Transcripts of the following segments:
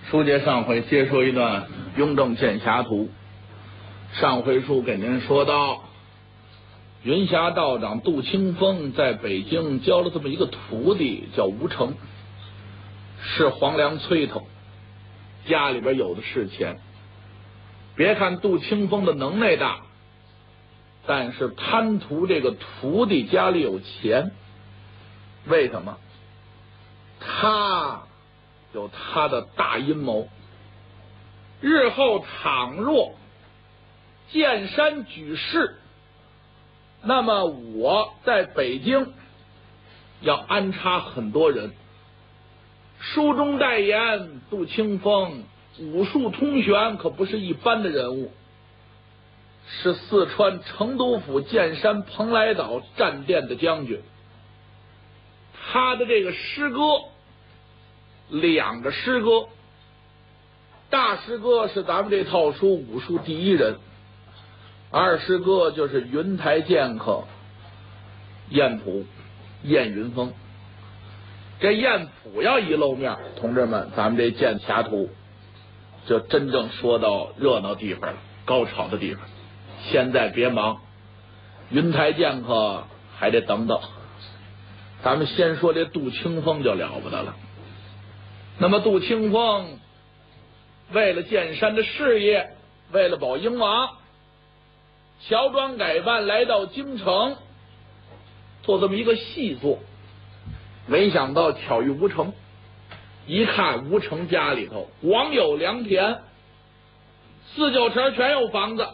书接上回，接说一段《雍正剑侠图》。上回书给您说到，云霞道长杜清风在北京教了这么一个徒弟，叫吴成，是黄粱催头，家里边有的是钱。别看杜清风的能耐大，但是贪图这个徒弟家里有钱。为什么？他有他的大阴谋。日后倘若剑山举事，那么我在北京要安插很多人。书中代言，杜清风武术通玄，可不是一般的人物，是四川成都府剑山蓬莱岛战殿的将军。他的这个师哥，两个师哥，大师哥是咱们这套书武术第一人，二师哥就是云台剑客燕普燕云峰。这燕普要一露面，同志们，咱们这剑侠图就真正说到热闹地方了，高潮的地方。现在别忙，云台剑客还得等等。咱们先说这杜清风就了不得了。那么杜清风为了剑山的事业，为了保英王，乔装改扮来到京城，做这么一个细作。没想到巧遇吴成，一看吴成家里头广有良田，四九城全有房子，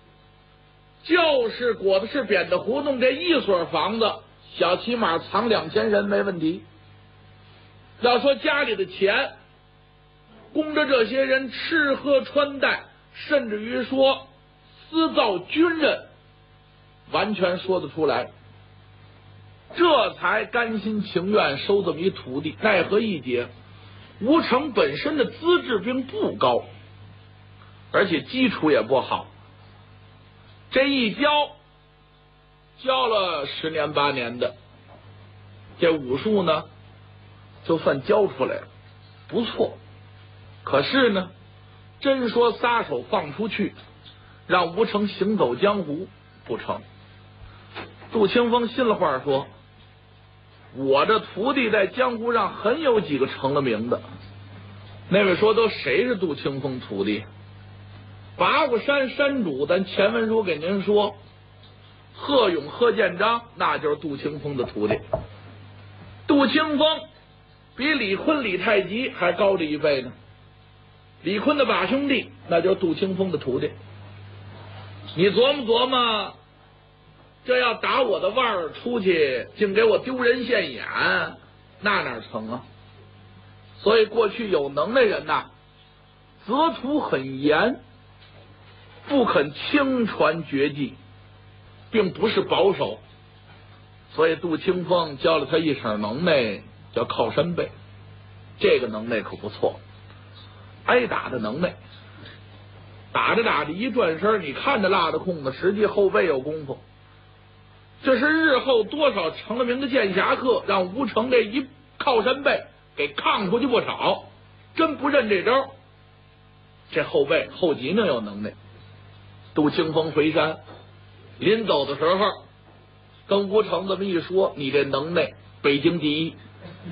就是果子是扁的胡同这一所房子，小起码藏2000人没问题。要说家里的钱供着这些人吃喝穿戴，甚至于说私造军人，完全说得出来。这才甘心情愿收这么一徒弟。奈何一劫，吴成本身的资质并不高，而且基础也不好，这一教了10年8年的，这武术呢就算教出来了，不错。可是呢，真说撒手放出去，让吴成行走江湖不成。杜清风信了话说，我这徒弟在江湖上很有几个成了名的。那位说都谁是杜清风徒弟？八卦山山主，咱前文书给您说，贺勇贺建章，那就是杜清风的徒弟。杜清风比李坤李太极还高着一辈呢。李坤的把兄弟，那就是杜清风的徒弟。你琢磨琢磨，这要打我的腕儿出去，竟给我丢人现眼，那哪成啊？所以过去有能耐人呐，择徒很严，不肯轻传绝技，并不是保守。所以杜清风教了他一手能耐，叫靠山背。这个能耐可不错，挨打的能耐。打着打着一转身，你看着落着空子，实际后背有功夫。这是日后多少成了名的剑侠客，让吴成这一靠山背给抗出去不少。真不认这招，这后背后脊梁有能耐。杜清风回山临走的时候，跟吴成这么一说，你这能耐北京第一。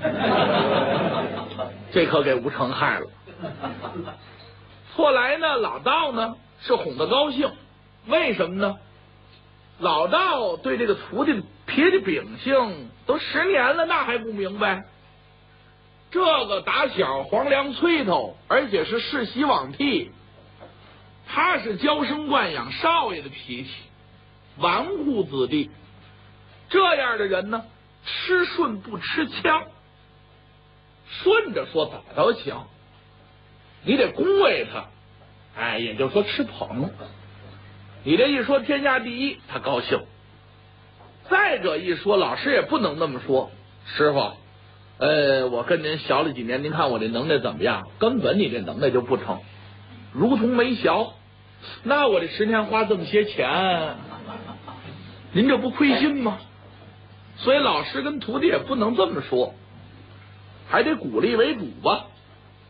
这可给吴成害了。后来呢，老道呢是哄得高兴。为什么呢？老道对这个徒弟的脾气秉性都10年了，那还不明白？这个打小黄粱催头，而且是世袭罔替，他是娇生惯养少爷的脾气，纨绔子弟。这样的人呢，吃顺不吃枪。顺着说打着强，你得恭维他，也就是说吃捧。你这一说天下第一，他高兴。再者一说，老师也不能那么说，师傅，我跟您学了几年，您看我这能耐怎么样？根本你这能耐就不成，如同没学。那我这10年花这么些钱，您这不亏心吗？所以老师跟徒弟也不能这么说，还得鼓励为主吧。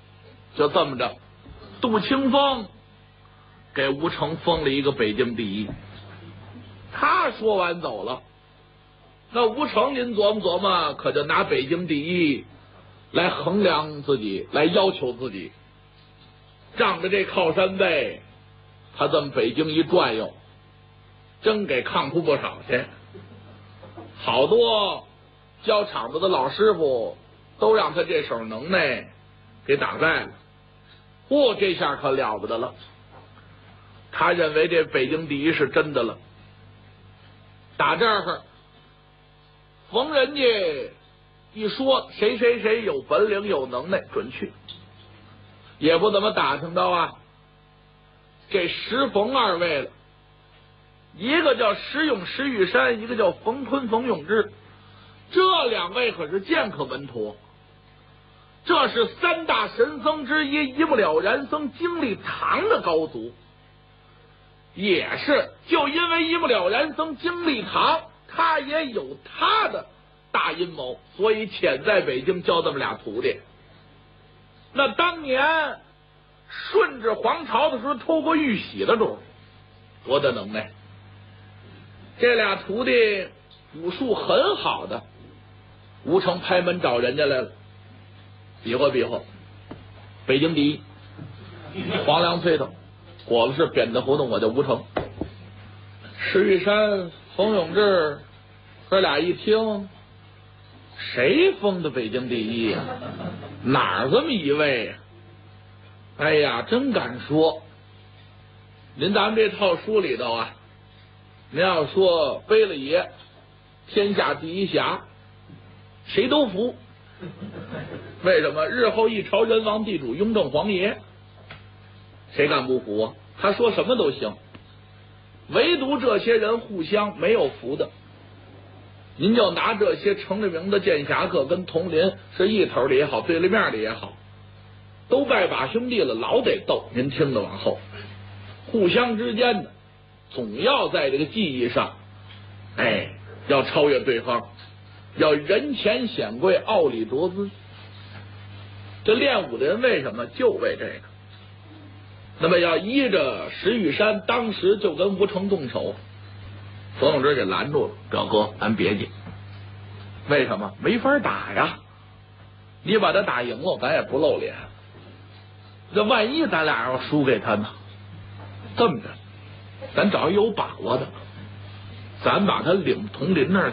就这么着，杜清风给吴成封了一个北京第一。他说完走了，那吴成您琢磨琢磨，可就拿北京第一来衡量自己，来要求自己。仗着这靠山背，他这么北京一转悠，真给抗出不少去。好多教场子的老师傅都让他这手能耐给打败了。这下可了不得了，他认为这北京第一是真的了。打这儿逢人家一说谁谁谁有本领有能耐，准去，也不怎么打听到啊这石冯二位了。一个叫石勇石玉山，一个叫冯坤冯永志，这两位可是剑客门徒，这是三大神僧之一一不了然僧经历堂的高足。也是就因为一不了然僧经历堂，他也有他的大阴谋，所以潜在北京教这么俩徒弟。那当年顺治皇朝的时候偷过玉玺的主，多大能耐！这俩徒弟武术很好的，吴成拍门找人家来了，比划比划，北京第一，黄粱催头，果子是扁担胡同，我叫吴成。石玉山、冯永志哥俩一听，谁封的北京第一呀？哪儿这么一位呀？哎呀，真敢说！您咱们这套书里头啊，您要说背了爷，天下第一侠，谁都服。为什么？日后一朝人王地主雍正皇爷，谁敢不服啊？他说什么都行，唯独这些人互相没有服的。您就拿这些成了名的剑侠客跟佟林是一头的也好，对立面的也好，都拜把兄弟了，老得斗。您听着往后，互相之间的总要在这个技艺上，要超越对方，要人前显贵，傲里夺尊。这练武的人为什么？就为这个。那么要依着石玉山当时就跟吴成动手，冯永志给拦住了，表哥咱别介。为什么？没法打呀，你把他打赢了咱也不露脸，这万一咱俩要输给他呢？这么着，咱找一有把握的，咱把他领佟林那儿去。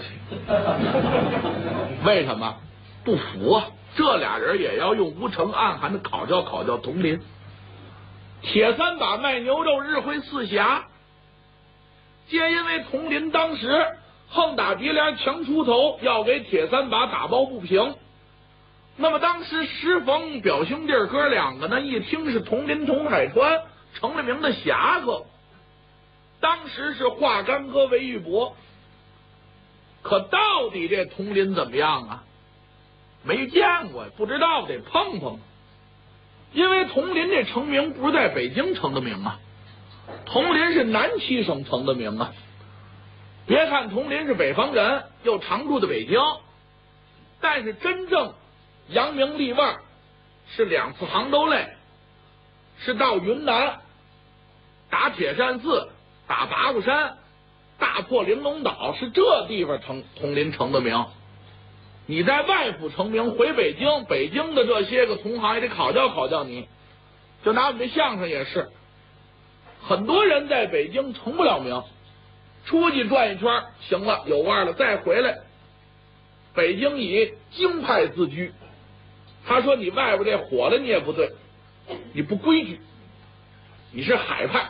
为什么？不服啊，这俩人也要用吴成暗含的考教考教佟林。铁三把卖牛肉，日挥四侠，皆因为佟林当时横打鼻梁强出头，要给铁三把打抱不平。那么当时石逢表兄弟哥两个呢，一听是佟林佟海川成了名的侠客，当时是化干戈为玉帛。可到底这佟林怎么样啊？没见过，不知道，得碰碰。因为佟林这成名不是在北京成的名啊，佟林是南七省成的名啊。别看佟林是北方人，又常住的北京，但是真正扬名立万是2次杭州类，是到云南打铁扇寺，打八卦山，大破玲珑岛，是这地方佟林成的名。你在外府成名，回北京，北京的这些个同行也得考教考教你。就拿我们这相声也是，很多人在北京成不了名，出去转一圈行了，有腕了，再回来。北京以京派自居，他说你外边这火了你也不对，你不规矩，你是海派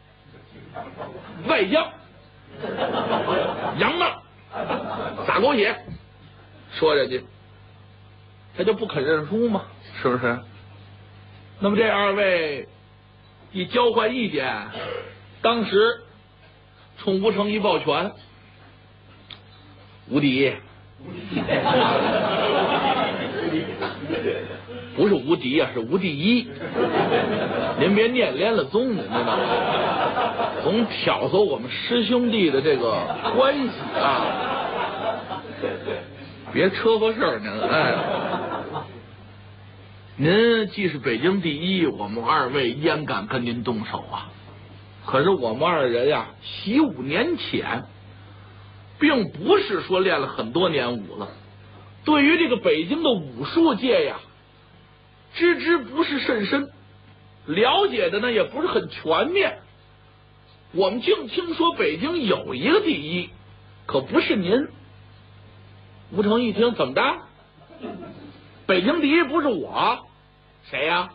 外江洋闹撒狗血，说人家他就不肯认输吗？是不是？那么这二位一交换意见，当时冲吴成一抱拳，无敌，不是无敌啊，是无第一。您别念连了宗，您知道吗？总挑唆我们师兄弟的这个关系啊，别车祸事儿，您您既是北京第一，我们二位焉敢跟您动手啊？可是我们二人呀，习武年浅，并不是说练了很多年武了。对于这个北京的武术界呀，知不是甚深，了解的呢也不是很全面。我们净听说北京有一个第一，可不是您。吴成一听，怎么的？北京第一不是我，谁呀？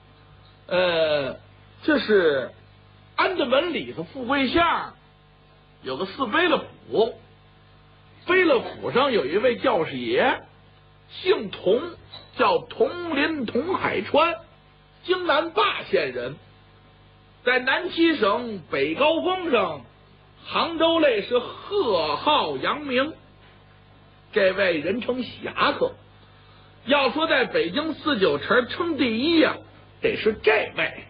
这是安家门里头富贵巷有个四碑了府，碑了府上有一位教士爷，姓童，叫佟林佟海川，京南霸县人，在南七省北高峰上，杭州类是赫号扬名。这位人称侠客，要说在北京四九城称第一呀，得是这位。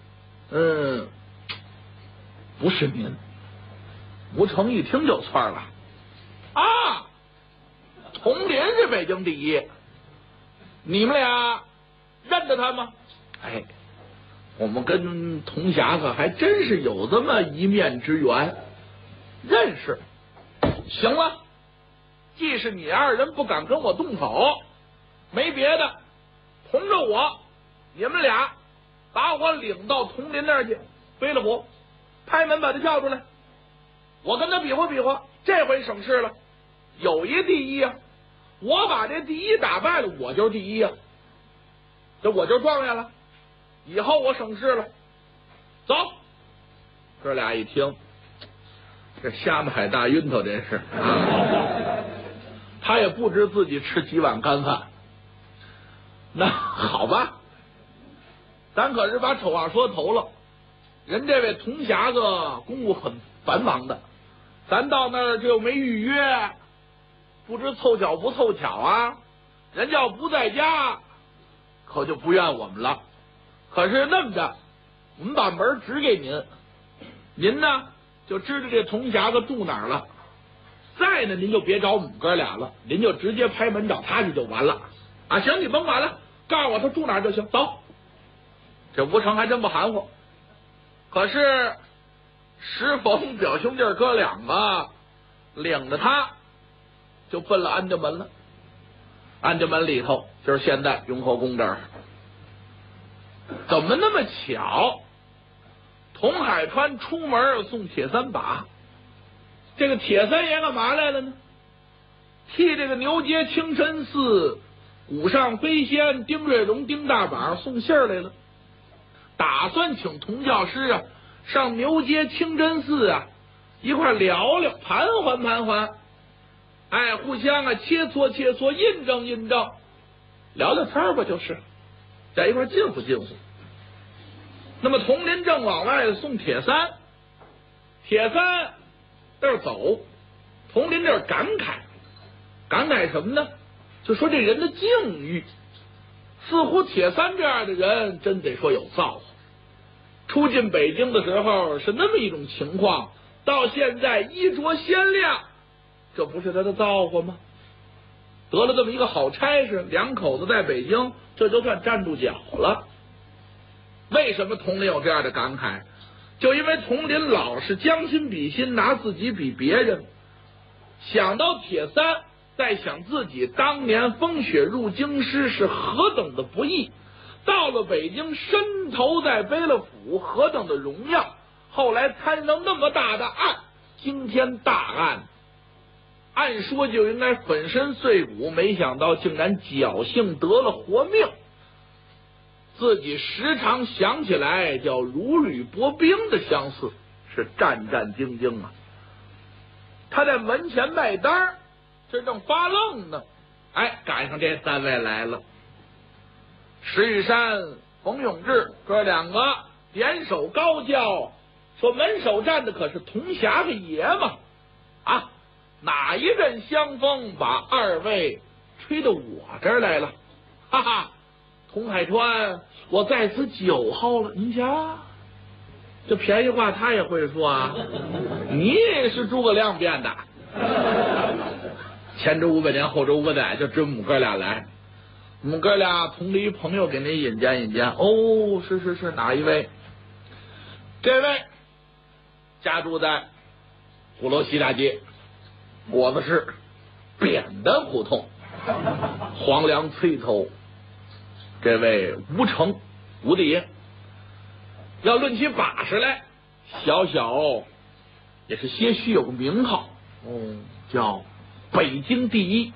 不是您。吴成一听就窜了，啊，佟林是北京第一，你们俩认得他吗？哎，我们跟佟侠客还真是有这么一面之缘，认识。行了，既是你二人不敢跟我动手，没别的，同着我，你们俩把我领到佟林那儿去，背了我，拍门把他叫出来，我跟他比划比划，这回省事了，有一第一啊，我把这第一打败了，我就是第一啊，这我就状元了，以后我省事了。走，哥俩一听，这瞎子海大晕头，真是啊！他也不知自己吃几碗干饭。那好吧，咱可是把丑话说头了，人这位佟侠子公务很繁忙的，咱到那儿这又没预约，不知凑巧不凑巧啊，人家要不在家，可就不怨我们了。可是那么着，我们把门指给您，您呢就知道这佟侠子住哪儿了。再呢，您就别找我们哥俩了，您就直接拍门找他去就完了啊！行，你甭管了，告诉我他住哪儿就行。走，这吴成还真不含糊。可是时逢表兄弟哥两个领着他就奔了安家门了。安家门里头就是现在雍和宫这儿。怎么那么巧？佟海川出门送铁三把，这个铁三爷干嘛来了呢？替这个牛街清真寺古上飞仙丁瑞荣丁大宝送信来了，打算请佟教师啊上牛街清真寺啊一块聊聊，盘桓盘桓，哎，互相啊切磋切磋，印证印证，聊聊天吧，就是在一块近乎近乎。那么佟林正往外送铁三，铁三这儿走，佟林这儿感慨什么呢？就说这人的境遇，似乎铁三这样的人真得说有造化。初进北京的时候是那么一种情况，到现在衣着鲜亮，这不是他的造化吗？得了这么一个好差事，两口子在北京这就算站住脚了。为什么佟林有这样的感慨？就因为佟林老是将心比心，拿自己比别人，想到铁三，再想自己当年风雪入京师是何等的不易，到了北京伸头在背了府何等的荣耀，后来摊上那么大的案，惊天大案，按说就应该粉身碎骨，没想到竟然侥幸得了活命。自己时常想起来叫如履薄冰的相似，是战战兢兢啊。他在门前卖单，这正发愣呢，哎，赶上这三位来了。石玉山、冯永志哥两个点手高叫，说门首站的可是佟侠的爷嘛啊！哪一阵香风把二位吹到我这儿来了？哈哈！佟海川，我在此9号了。您瞧，这便宜话他也会说啊！你是诸葛亮变的，前知500年，后知500载，就这母哥俩来。 我们哥俩同离朋友给您引荐引荐。哦，是，哪一位？这位家住在鼓楼西大街果子市扁担胡同黄梁崔头，这位吴成吴大爷，要论起把式来，小也是些许有个名号，叫北京第一。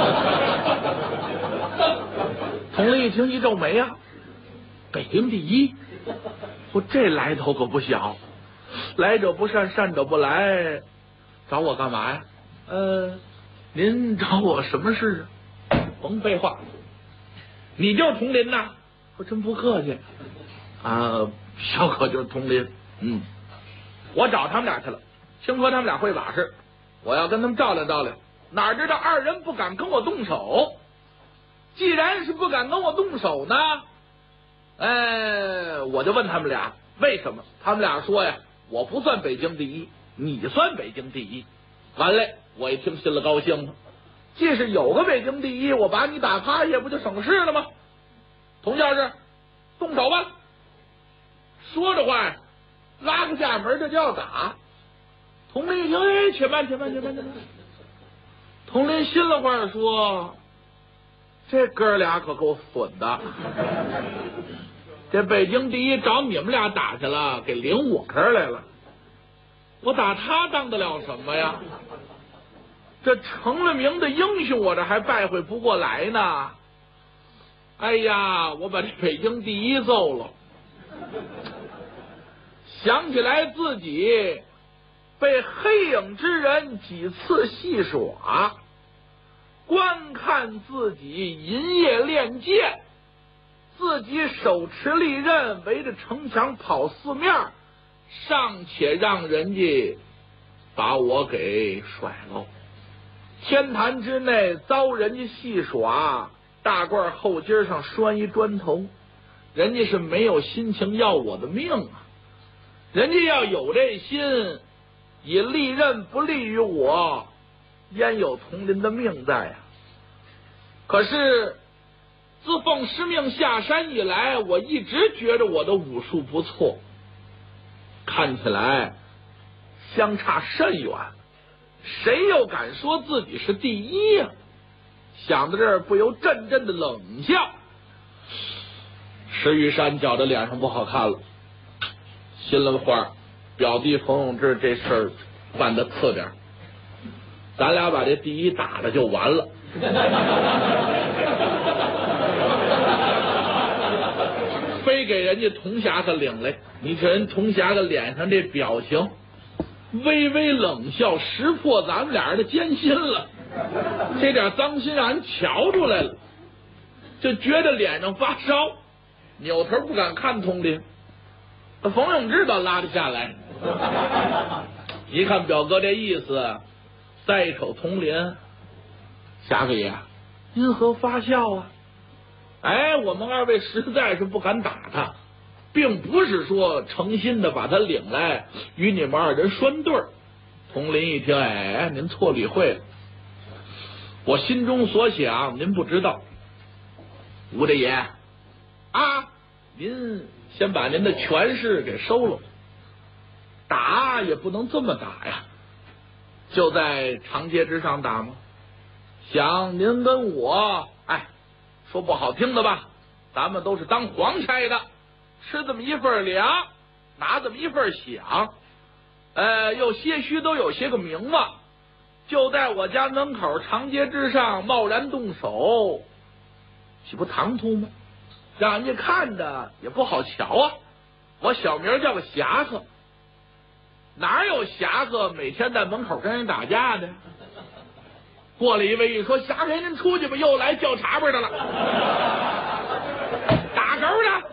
同理一听一皱眉啊，北京第一，我这来头可不小，来者不善，善者不来，找我干嘛呀？您找我什么事啊？甭废话，你就是同林呐？我真不客气啊，小可就是同林。我找他们俩去了，听说他们俩会把式，我要跟他们照料照料。哪知道二人不敢跟我动手，既然是不敢跟我动手呢，我就问他们俩为什么。他们俩说呀，我不算北京第一，你算北京第一。完了，我一听心里高兴了，即使有个北京第一，我把你打趴下不就省事了吗？童教士，动手吧。说着话呀，拉个架门，这就要打。童林一听，且慢。童林心里话说，这哥俩可够损的，这北京第一找你们俩打去了，给领我这儿来了，我打他当得了什么呀？这成了名的英雄，我这还败悔不过来呢。哎呀，我把这北京第一揍了，想起来自己被黑影之人几次戏耍，观看自己银夜练剑，自己手持利刃围着城墙跑四面，尚且让人家把我给甩了。天坛之内遭人家戏耍，大褂后襟上拴一砖头，人家是没有心情要我的命啊！人家要有这心，以利刃不利于我，焉有同林的命在呀？可是自奉师命下山以来，我一直觉着我的武术不错，看起来相差甚远，谁又敢说自己是第一呀？想到这儿，不由阵阵的冷笑。石玉山觉得脸上不好看了，心里话，表弟冯永志这事儿办得次点，咱俩把这第一打了就完了。非给人家童侠客领来，你看人童侠客脸上这表情，微微冷笑，识破咱们俩人的艰辛了。这点脏心让人瞧出来了，就觉得脸上发烧，扭头不敢看童林。冯永志倒拉得下来，一看表哥这意思，再一瞅童林，侠客爷，因何发笑啊？我们二位实在是不敢打他，并不是说诚心的把他领来与你们二人拴对儿。童林一听，您错理会了，我心中所想您不知道。吴大爷啊，您先把您的权势给收了，打也不能这么打呀，就在长街之上打吗？想您跟我，说不好听的吧，咱们都是当皇差的，吃这么一份粮，拿这么一份饷，又些许都有些个名望，就在我家门口长街之上贸然动手，岂不唐突吗？让人家看着也不好瞧啊！我小名叫个侠客，哪有侠客每天在门口跟人打架的？过了一位一说，侠客您出去吧，又来叫茶杯的了，打勾的。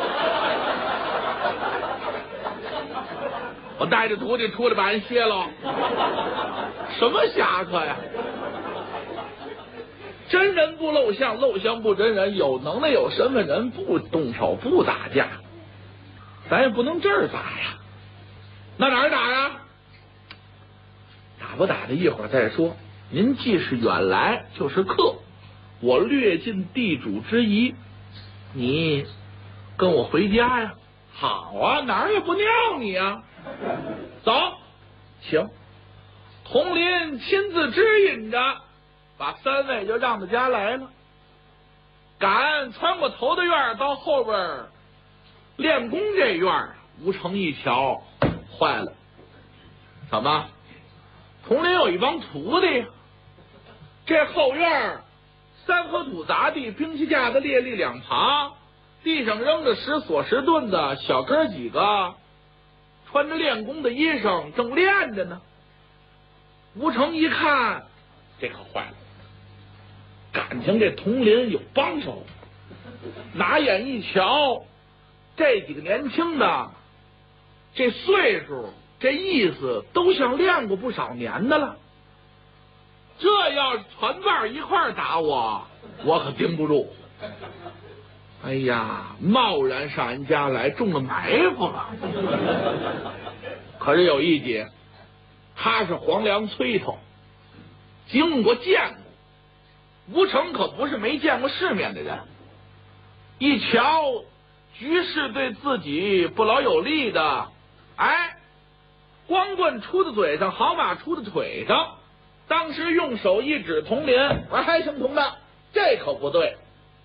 我带着徒弟出来把人歇了，什么侠客呀？真人不露相，露相不真人，有能耐有身份人不动手不打架，咱也不能这儿打呀。那哪儿打呀？打不打的一会儿再说。您既是远来就是客， 我略尽地主之谊，你跟我回家呀。好啊，哪儿也不尿你啊。走，行。佟林亲自指引着，把三位就让到家来了。赶穿过头的院到后边练功这院，吴成一瞧，坏了，怎么？佟林有一帮徒弟，这后院三合土杂地，兵器架子列立两旁，地上扔着10锁10盾的小哥几个，穿着练功的衣裳，正练着呢。吴成一看，这可坏了，感情这佟林有帮手，拿眼一瞧，这几个年轻的，这岁数，这意思都像练过不少年的了。这要全伴一块打我可盯不住。哎呀，贸然上人家来，中了埋伏了。可是有一节，他是黄粱催头，经过见过。吴成可不是没见过世面的人，一瞧局势对自己不老有利的，哎，光棍出在嘴上，好马出在腿上。当时用手一指佟林，我还姓佟的，这可不对。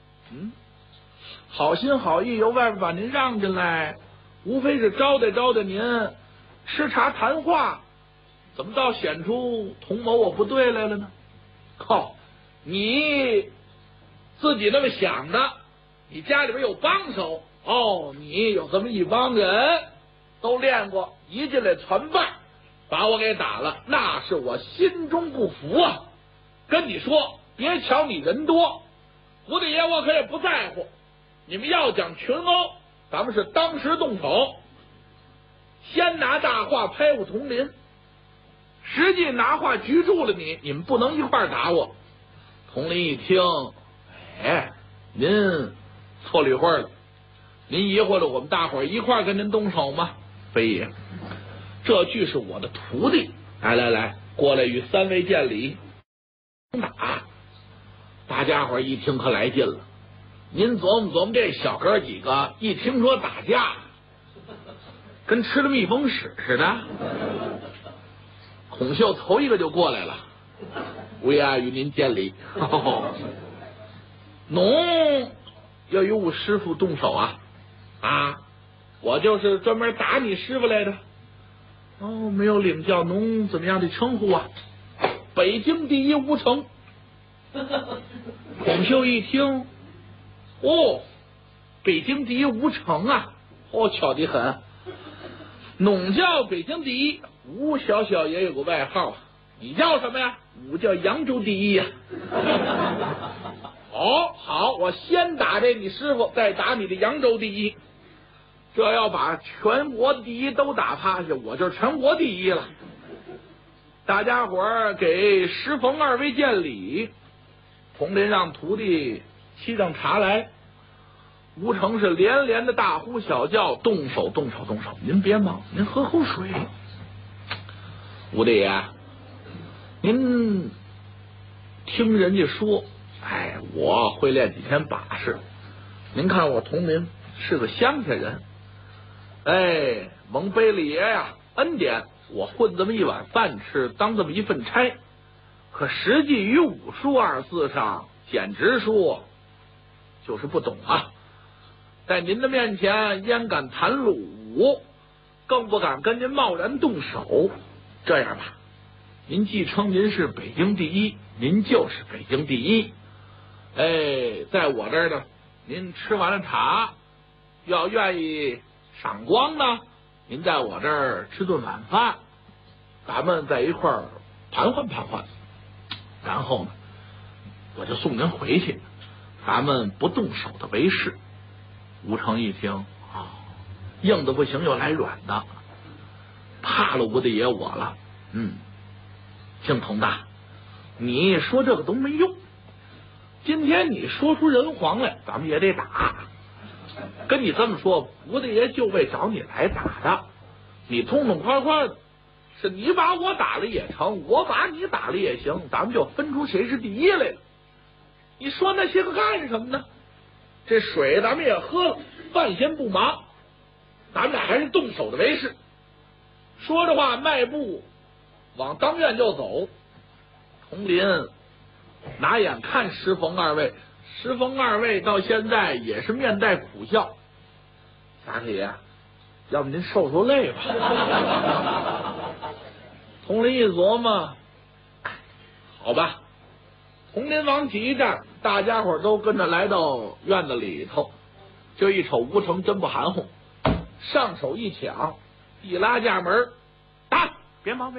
好心好意由外边把您让进来，无非是招待招待您，吃茶谈话，怎么倒显出佟某我不对来了呢？靠，你自己那么想的，你家里边有帮手哦，你有这么一帮人都练过，一进来全办，把我给打了，那是我心中不服啊！跟你说，别瞧你人多，吴大爷我可也不在乎。你们要讲群殴，咱们是当时动手，先拿大话拍我佟林，实际拿话拘住了你，你们不能一块打我。佟林一听，哎，您错了一会儿了，您疑惑了我们大伙儿一块跟您动手吗？非也，这句是我的徒弟，来，过来与三位见礼。打，大家伙一听可来劲了。您琢磨这小哥几个，一听说打架，跟吃了蜜蜂屎似的。孔秀头一个就过来了，吴衙与您见礼。侬要与我师傅动手啊？我就是专门打你师傅来的。哦，没有领教侬怎么样的称呼啊？北京第一吴成。孔秀一听，哦，北京第一吴成啊，巧得很。侬叫北京第一，吴小小也有个外号，你叫什么呀？我叫扬州第一呀。好，我先打这你师傅，再打你的扬州第一。这要把全国的第一都打趴下，我就是全国第一了。大家伙儿给石逢二位见礼，佟林让徒弟沏上茶来。吴成是连连的大呼小叫，动手！您别忙，您喝口水。吴大爷，您听人家说，我会练几天把式。您看我佟林是个乡下人，蒙背了爷呀恩典，我混这么一碗饭吃，当这么一份差。可实际于武术2字上，简直说就是不懂啊。在您的面前焉敢谈鲁，更不敢跟您贸然动手。这样吧，您既称您是北京第一，您就是北京第一。在我这儿呢，您吃完了茶，要愿意赏光呢，您在我这儿吃顿晚饭，咱们在一块儿盘桓，然后呢，我就送您回去，咱们不动手的为是。吴成一听，硬的不行又来软的，怕了吴大爷我了。姓佟的，你说这个都没用，今天你说出人皇来，咱们也得打。跟你这么说，吴大爷就为找你来打的，你痛痛快快的，是你把我打了也成，我把你打了也行，咱们就分出谁是第一来了。 你说那些个干什么呢？这水咱们也喝了，饭先不忙，咱们俩还是动手的为是。说着话，迈步往当院就走。佟林拿眼看石逢二位，石逢二位到现在也是面带苦笑。大太爷，要不您受受累吧？佟林一琢磨，好吧。佟林往起一站，大家伙都跟着来到院子里头。这一瞅吴成真不含糊，上手一抢，一拉架门，打！别忙，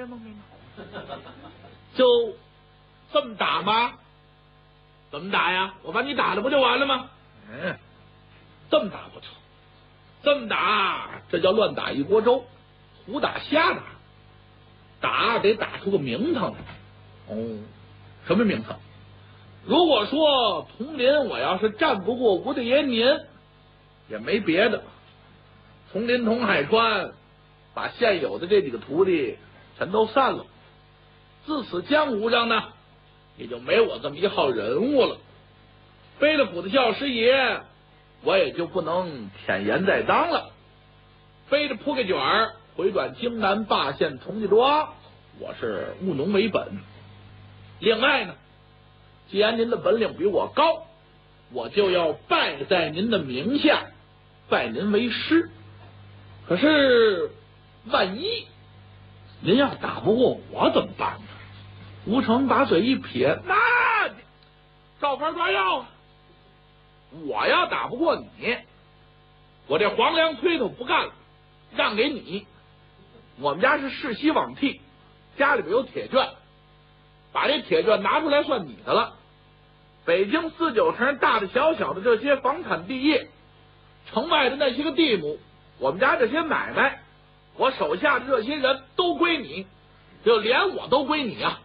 就这么打吗？怎么打呀？我把你打了不就完了吗？这么打不成，这么打这叫乱打一锅粥，胡打瞎打，打得打出个名堂来。什么名堂？如果说佟林我要是战不过吴大爷您，也没别的。佟林、佟海川把现有的这几个徒弟全都散了，自此江湖上呢也就没我这么一号人物了。飞了府的教师爷我也就不能舔盐再当了，背着铺盖卷回转京南霸县童家庄，我是务农为本。另外呢，既然您的本领比我高，我就要拜在您的名下，拜您为师。可是万一您要打不过我怎么办呢？吴成把嘴一撇，那照法抓药啊！我要打不过你，我这黄粱推头不干了，让给你。我们家是世袭罔替，家里边有铁券，把这铁券拿出来算你的了。北京4、9城大大小小的这些房产地业，城外的那些个地亩，我们家这些买卖，我手下的这些人都归你，就连我都归你啊！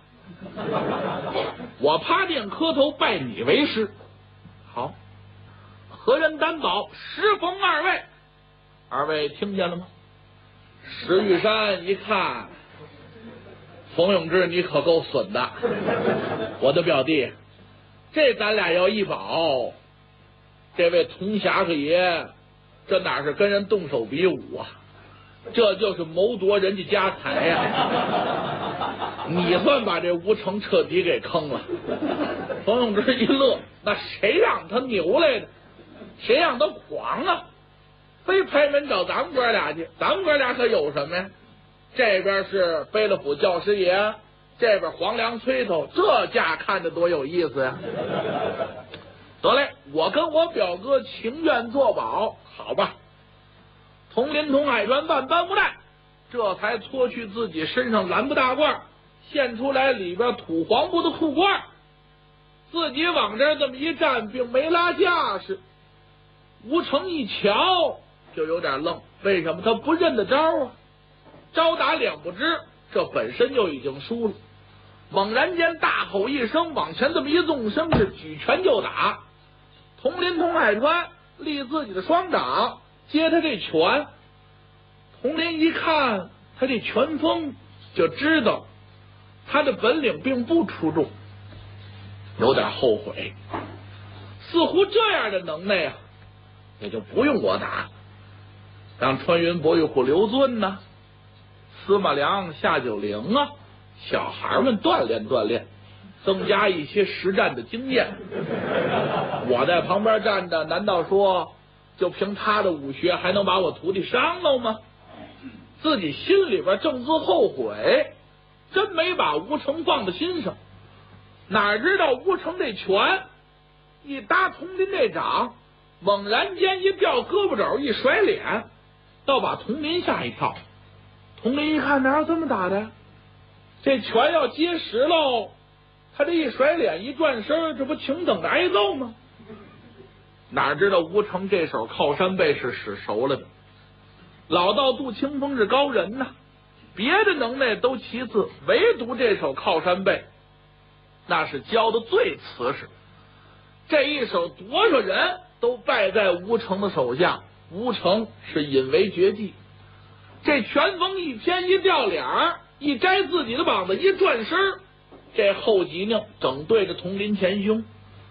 我趴定磕头拜你为师。好，何人担保？石逢二位，二位听见了吗？石玉山一看，冯永志你可够损的，我的表弟，这咱俩要一保，这位佟侠客爷这哪是跟人动手比武啊，这就是谋夺人家家财呀！你算把这吴成彻底给坑了。冯永志一乐，那谁让他牛来的，谁让他狂啊，非拍门找咱们哥俩去。咱们哥俩可有什么呀？这边是飞了府教师爷，这边黄粱催头，这架看着多有意思呀！得嘞，我跟我表哥情愿作保，好吧。佟林、佟海川万般无奈，这才脱去自己身上蓝布大褂，现出来里边土黄布的裤褂，自己往这这么一站，并没拉架势。吴成一瞧就有点愣，为什么？他不认得招啊，招打两不知，这本身就已经输了。猛然间大吼一声，往前这么一纵身，是举拳就打。佟林、佟海川立自己的双掌接他这拳，佟林一看他这拳风，就知道他的本领并不出众，有点后悔。似乎这样的能耐啊，也就不用我打，让穿云博玉虎刘尊呢，司马良、夏九龄啊，小孩们锻炼锻炼，增加一些实战的经验。我在旁边站着，难道说就凭他的武学还能把我徒弟伤了吗？自己心里边正自后悔，真没把吴成放在心上。哪知道吴成这拳一搭佟林这掌，猛然间一掉胳膊肘，一甩脸，倒把佟林吓一跳。佟林一看，哪有这么打的？这拳要结实喽，他这一甩脸一转身，这不请等着挨揍吗？哪知道吴成这手靠山背是使熟了的，老道杜清风是高人呐，别的能耐都其次，唯独这手靠山背那是教的最瓷实。这一手多少人都败在吴成的手下，吴成是引为绝技。这拳风一偏一掉脸儿，一摘自己的膀子，一转身，这后脊梁整对着佟林前胸。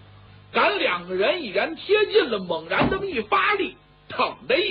赶两个人已然贴近了，猛然这么一发力，腾的一